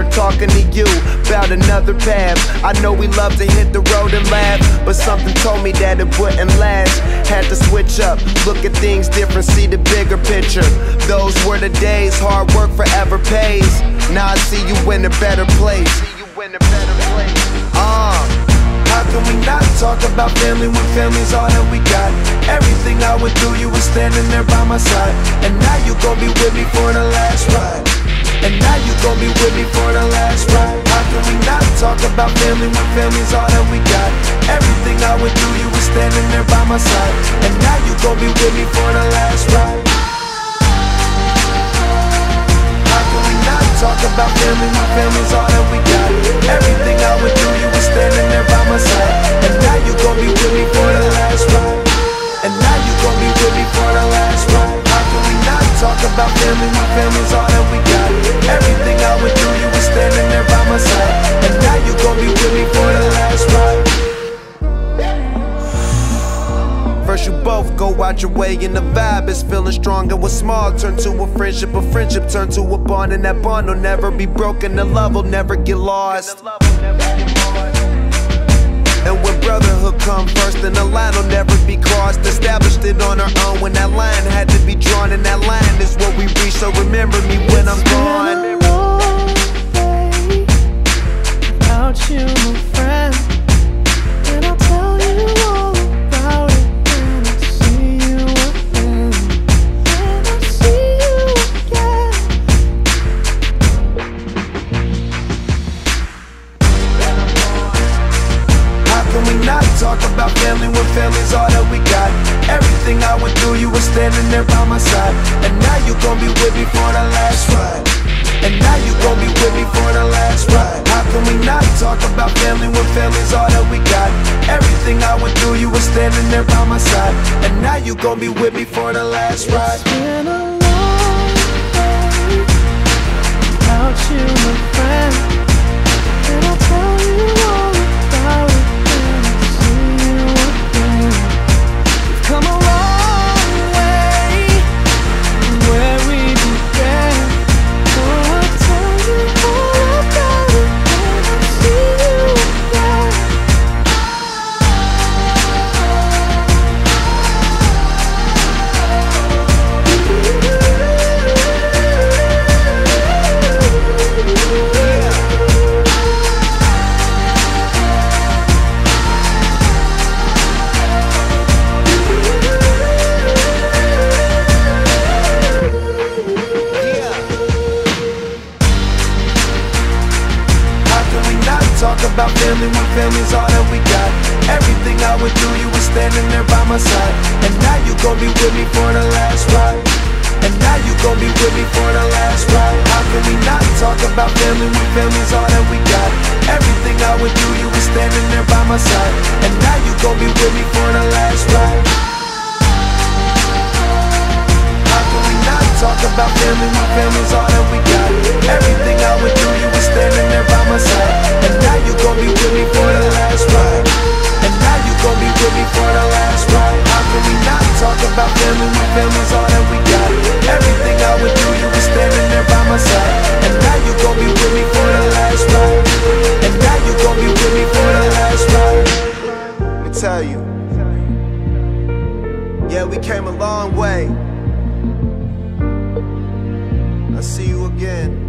not talking to you about another path. I know we love to hit the road and laugh, but something told me that it wouldn't last. Had to switch up, look at things different, see the bigger picture. Those were the days, hard work forever pays. Now I see you in a better place. How can we not talk about family when family's all that we got? Everything I went through, you were standing there by my side. And now you gon' be with me for the last ride. And now you gon' be with me for the last ride. How can we not talk about family when family's all that we got? Everything I went through, you were standing there by my side. And now you gon' be with me for the last ride. How can we not talk about family when family's all that we got? Everything I went through, you were standing there by my side. And now you gon' be with me for the last ride. And now you gon' be with me for the last ride. How can we not talk about family when family's all that we got? Everything I went through, you were standing there by my side. And now you gon' be with me for the last ride. First you both go out your way and the vibe is feeling strong. And what's small turn to a friendship turn to a bond. And that bond will never be broken, the love will never get lost. And when brotherhood come first, then the line will never be crossed. Established it on our own when that line had to be drawn. And that line is what we reach, so remember me when I'm gone. It's been a long day without you, my friend. And I'll tell you all about it when I see you again. When I see you again. How can we not talk about family when family's all that we got? Everything I went through, you were standing there by my side. And now you gon' be with me for the last ride. And now you gon' be with me for the last ride. How can we not talk about family when family's all that we got? Everything I went through, you were standing there by my side. And now you gon' be with me for the last ride. It's been a long day without you, my friend. And I'll tell you all about it when I see you again. We've come a long way from where we began. Oh, I'll tell you all about it when I see you again. Talk about family when family's all that we got. Everything I went through, you were standing there by my side. And now you gon' be with me for the last ride. And now you gon' be with me for the last ride. How can we not talk about family when family's all that we got? Everything I went through, you were standing there by my side. And now you gon' be with me for the last ride. How can we not talk about family when family's all that we got? Everything I went through, you were standing there by my side. And now you gon' be with me for the last ride. And now you gon' be with me for the last ride. How can we not talk about family when family's all that we got? Everything I went through, you were standing there by my side. And now you gon' be with me for the last ride. And now you gon' be with me for the last ride. Let me tell you, yeah, we came a long way. I'll see you again.